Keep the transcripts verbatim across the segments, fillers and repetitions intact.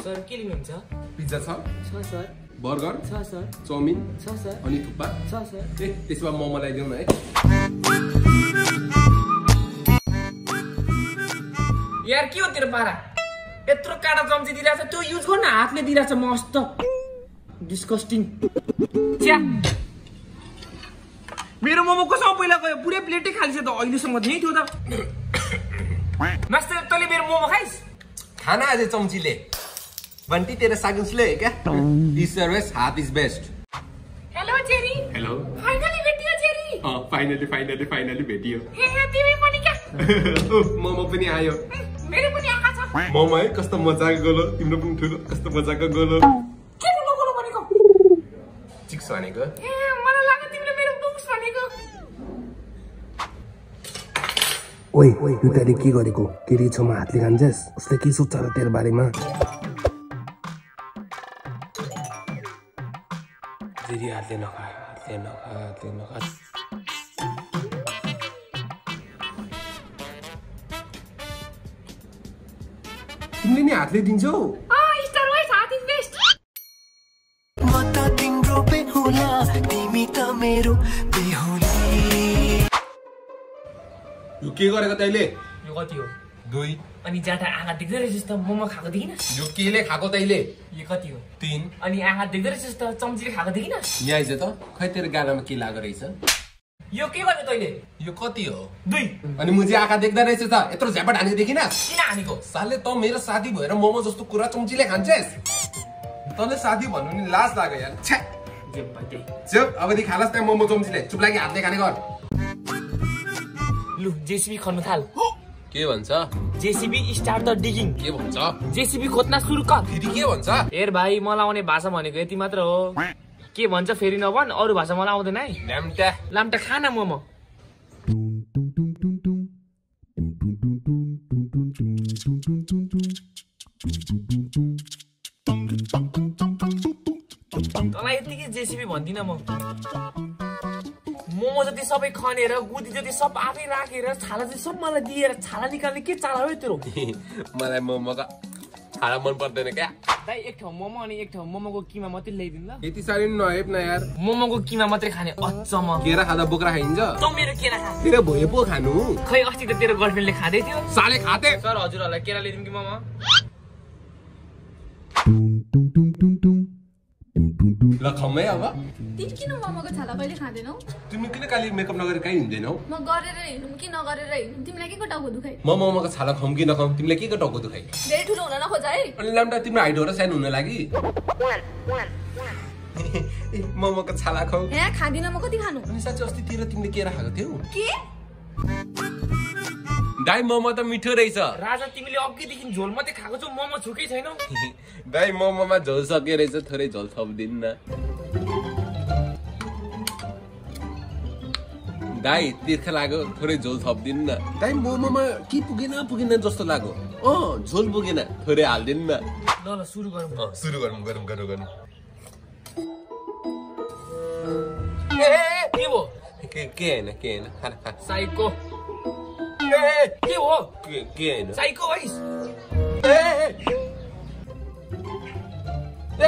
Sir के लिनुहुन्छ? Pizza छ? छ सर। बर्गर? छ सर। चाउमिन? छ सर। अनि थुक्पा? छ सर। ए त्यसो भए मोमो ल्याइदेऊ न है। यार के हो तेरो पारा? यत्रो काटा चम्ची दिइराछ त्यो युज गर्न हातले दिइराछ मस्त। डिस्कस्टिङ। च्या। मेरो मोमो कसो पहिला गयो? पुरै प्लेटै खाली छ त अहिलेसम्म नै थियो त। मास्टर तैले मेरो मोमो खाइस्? खाना अझै चम्चीले। बन्टी तेरो सागुसले है क्या? दिस सर्भिस हाथ is best. Hello Jerry. Hello. Finally भेटियो जेरी। अ फाइनली फाइनली फाइनली भेटियो। हे हे तिमी पनि क्या? मोमो पनि आयो। मेरो पनि आँखा छ। मोमो है कस्तो मजाको गोलो, तिम्रो पनि ठुलो कस्तो मजाको गोलो। के गोलो गोलो भनेको? चिक्स भनेको। ए मलाई लाग्यो तिमीले मेरो बुक्स भनेको। ओइ ओइ यो तैले के गरेको? केरी छमा हातले खान्छस्? उसले के सोच्छ र तेरो बारेमा? जेरी हातले नखा, हातले नखा, हातले नखा। तिमीले नि हातले दिन्छौ? अ स्टार वाइज हात इज बेस्ट। म त तिम्रो बेहुला, तिमी त मेरो बेहुली। यो के गरेको तैले? यो कति हो? दुई। अनि जाटा आँखा देख्दै रहेछस् त मोमो खाएको देखिन? यो केले खाएको तैले? यो कति हो? तीन। अनि आँखा देख्दै रहेछस् त चम्चीले खाएको देखिन? यहाँ आइज त खै तेरो गालामा के लागेको रहेछ? यो के गर्यो तैले? यो कति हो? दुई। अनि मुझे आँखा देख्दा रहेछ त यत्रो झ्यापट हाने देखिनस्? किन हानेको? साले त मेरो साथी भएर मोमो जस्तो कुरा चम्चीले खान्छस्? तँले साथी भन्नु नि लाज लाग्यो यार। छ्या। जे भइदै। चुप अबदेखि खालास् त्यहाँ मोमो चम्चीले। चुप लागि हातले खाने गर। लु जेसीबी खन्नु थाल। के भन्छ? JCB start the digging. के भन्छ? जेसीबी खोज्न सुरु कर। फेरि के भन्छ? हेर भाइ मलाई आउने भाषा भनेको यति मात्र हो। के भन्छ फेरि नभन, अरु भाषा मलाई आउँदैन है। ल्याम्टा। लाम्टा खाना मोमो। तँलाई यतिकै जेसीबी भन्दिन म। मोमो जति सबै खनेर गुदी जति सब आफै राखेर छाला जति सब मलाई दिएर छाला निकाल्ने के चाला हो तेरो? मलाई मोमोको छाला मन पर्दैन क्या। दाइ एक ठाउँ मोमो अनि एक ठाउँ मोमोको किमा मात्रै ल्याइदिनु ल। यति साह्रै नहेप न यार। मोमोको किमा मात्रै खाने अचम्म। केरा खाँदा बोक्रा खाइन्छ? त मेरो केरा खा। तेरो भए पो खानु। खै अस्ति त तेरो गर्लफ्रेन्डले खाँदै थियो। साले खाते। सर हजुरहरूलाई केरा ल्याइदिउँ कि मोमो? ल खम्मै अब। तिमी किन मोमोको छाला कहिले खाँदैनौ? तिमी किन काली मेकअप नगरेर काहीँ हिँड्दैनौ? म गरेर हिँड्नु कि नगरेर हिँड्नु तिमीलाई के को टाउको दुखाइ? म मोमोको छाला खम कि नखम तिमीले के को टाउको दुखाइ? धेरै ठुलो हुन नखोज है। अनि लाम्टा तिम्रो हाइट हो र सानो हुन लागि? मोमोको छाला खाऊ। हे खादिन म कति खानु? अनि साँच्चै अस्तितिर तिमीले केरा खाएको थियौ? के? दाइ मोमो त मिठो रहेछ। राजा तिमीले अघिदेखि झोल मात्रै खाएको छौ, मोमो छुकै छैनौ। दाइ मोमोमा झोल सके रहेछ, थोरै झोल थपिदिन्न। दाइ तिर्खा लाग्यो, थोरै झोल थपिदिन्न। दाइ मोमोमा के पुगेन पुगेन जस्तो लाग्यो। अँ झोल पुगेन, थोरै हालिदिन्न। ल ल सुरु गरौँ। सुरु गरौँ गरौँ गरौँ गरौँ। ए के हो? के के हैन के हैन खाना खा। साइको। ए के हो? के के हैन? साइको भइस। ए ए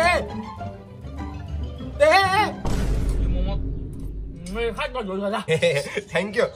ए यो मोमो मैले खाएको झोल खाजा। Thank you.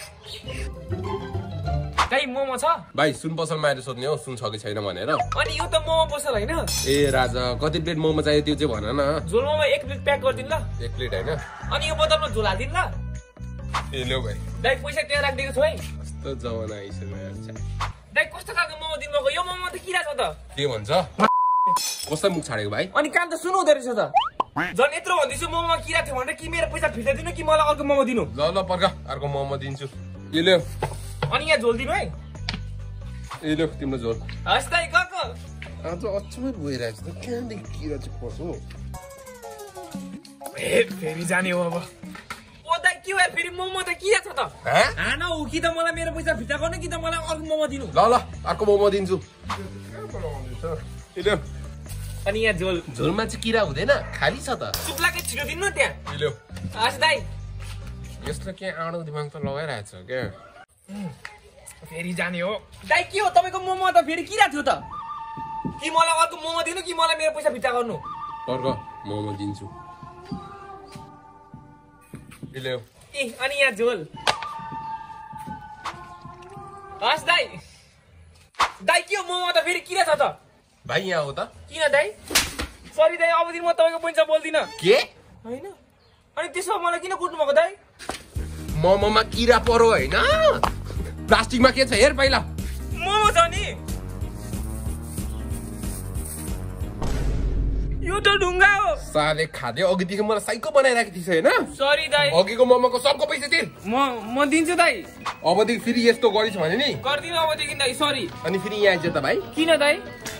दाइ मोमो छ? भाइ सुन पसलमा आएर सोध्ने हो सुन छ कि छैन भनेर। अनि यो त मोमो पसल हैन? ए राजा कति प्लेट मोमो चाहियो त्यो चाहिँ भन न। झोल मोमो एक प्लेट प्याक गरिदिनु ल। एक प्लेट हैन? अनि यो बोतलमा झोल हालिदिनु ल। ए लो भाइ। दाइ पैसा त्यहाँ राखिदिएको छु है। कस्तो जमाना आइसक्यो यार। दाइ कस्तो खालको मोमो दिनुभएको? यो मोमो त किरा छ त? के भन्छ? कस्तो मुख छाडेको भाइ? अनि काम त सुन्नु हुँदो रहेछ त। झन् यत्रो भन्दैछु मोमोमा किरा थियो भनेर कि मेरो पैसा फिर्ता दिनु कि मलाई अर्को मोमो दिनु? ल ल पर्ख अर्को मोमो दिन्छु। यो ल्याऊ। अनि यहाँ झोल दिनु है। ए ल्याऊ तिम्रो झोल। हस् दाइ गएको। आज अचम्मै भइरहेको छ त कहाँदेखि किरा चाहिँ पर्छ? ए फेरि जाने हो अब। ओ दाइ के भयो फेरि मोमो त किरा छ त? हान हो कि त मलाई मेरो पैसा फिर्ता गर्नु कि त मलाई अर्को मोमो दिनु? ल ल अर्को मोमो दिन्छु। ए ल्याऊ। अनि यहाँ झोल झोलमा चाहिँ किरा हुँदैन खाली छ त। चुप लागे छिटो दिनु न त्यहाँ। ए ल्याऊ। हस् दाइ। यस्तो के आँडो दिमाग त लगाइरहेछ क्या। फेरि जाने हो। दाइ के हो तपाईको मोमो त फेरि किरा थियो त? कि मलाई अर्को मोमो दिनु कि मलाई मेरो पैसा फिर्ता गर्नु अर्को मोमो दिन्छु ल्याऊ ए अनि यहाँ झोल हस् दाइ दाइ के हो मोमो त फेरि किन छ त भाइ यहाँ हो त किन दाइ सरी दाइ अब दिन म तपाईँको पैसा बोल्दिन के होइन अनि त्यसो मलाई किन कुट्नु भएको दाइ मोमोमा किरा परो होइन प्लास्टिकमा के छ हेर पहिला मोमो छ नि यो त ढुङ्गा हो साले खाद्यो अघिदेखि मलाई साइको बनाइराखेको थिएछ होइन सरी दाइ अघिको मोमोको सबको पैसा तिर म म दिन्छु दाइ अबदेखि फेरि यस्तो गरिस् भने नि गर्दिन अबदेखि दाइ सरी अनि फेरि यहाँ आइज त भाइ किन दाइ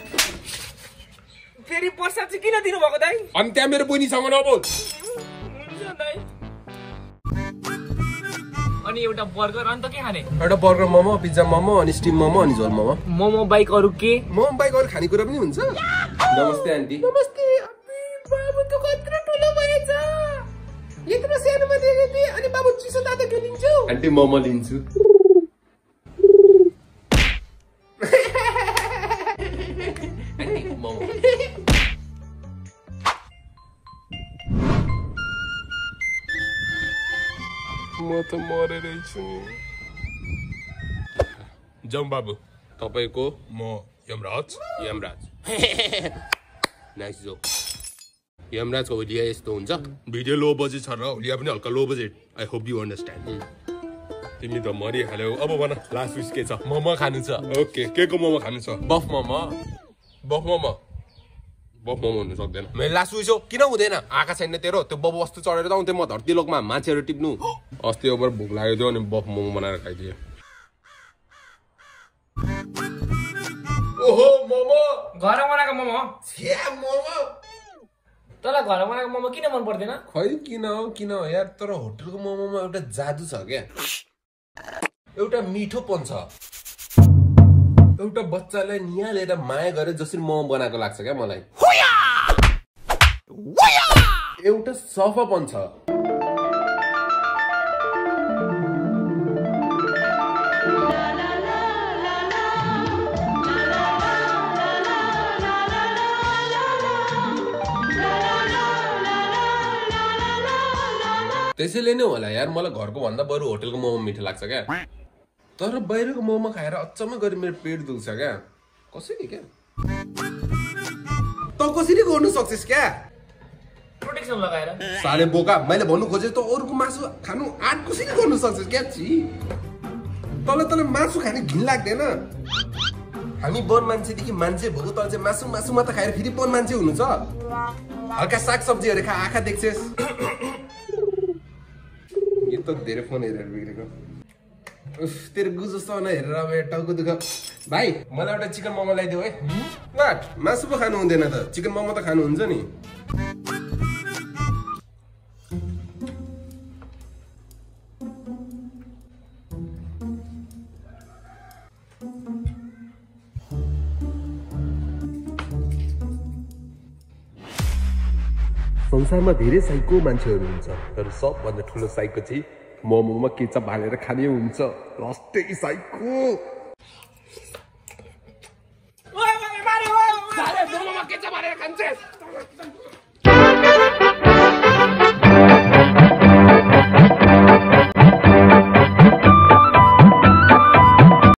फेरि प्रसाद चाहिँ किन दिनु भएको दाइ अनि त्यहाँ मेरो बहिनीसँग नबोल हुन्छ दाइ अनि एउटा बर्गर अन्त के खाने एउटा बर्गर मोमो पिज्जा मोमो अनि स्टिम मोमो अनि झोल मोमो मोमो बाइक अरू के मोमो बाइक अरू खानेकुरा पनि हुन्छ नमस्ते आन्टी नमस्ते बाबु त कत्रो ठुलो भएछ यत्रो सानोमा देखेको थिएँ अनि बाबु चिसो तातो के लिन्छौ आन्टी मोमो लिन्छु आन्टी मोमो म त मरेरै छु जाउँ बाबु तपाईको म यमराज यमराज नाइस जोक यमराजको होलिया यस्तो हुन्छ भिडियो लो बजेट छ र होलिया पनि हल्का low budget I hope you understand तिमी त मरिहाल्यौ अब भन लास्ट विस के छ मोमो खानु छ ओके के को मोमो खानु छ बफ मोमो बफ मोमो बफ मोमो हुनु सक्दैन मेरो लास्ट विस हो किन हुँदैन आँखा छैन तेरो त्यो बब वस्तु चढेर त आउँथेँ म धरती लोकमा मान्छेहरू टिप्नु अस्ति ओभर भोक लागेको थियो अनि बफ मोमो बनाएर खाइदिएँ ओहो मोमो घर बनाएको मोमो छ्या मोमो तँलाई घर बनाएको मोमो किन मन पर्दैन खै किन हो किन हो यार तर होटलको मोमोमा एउटा जादु छ क्या एउटा मिठोपन छ एउटा बच्चालाई निहालेर माया गरेर जसरी मोमो बनाएको लाग्छ क्या मलाई एउटा सफापन छ त्यसैले नै होला यार मलाई घरको भन्दा बरु होटलको मोमो मिठो लाग्छ क्या तर बाहिरको मोमो खाएर अचम्म गरी मेरो पेट दुख्छ क्या कसरी क्या त कसरी गर्नु सक्छस् क्या प्रोटेक्सन लगाएर साले बोका मैले भन्नु खोजे त अरूको मासु खानु आँट कसरी गर्नु सक्छस् क्या छि तँलाई तँलाई मासु खाने घिन लाग्दैन हामी वन मान्छेदेखि मान्छे भएको तल चाहिँ मासु मासु मात्र खाएर फेरि वन मान्छे हुनु छ हल्का साग सब्जीहरू खा आँखा देख्छस् यो त धेरै फोन हेरेर बिग्रेको उफ तेरो गुजो सन हेरेर अब टाउको दुख भाइ मलाई एउटा चिकन मोमो ल्याइदेऊ है वाट मासु पो खानु हुँदैन त चिकन मोमो त खानु हुन्छ नि संसारमा धेरै साइको मान्छेहरू हुन्छ तर सबभन्दा ठुलो साइको चाहिँ मोमोमा केचप हालेर खाने हुन्छ रस्टै साइको ओए ओए मारे ओए साले मोमोमा केचप हालेर खान्छस्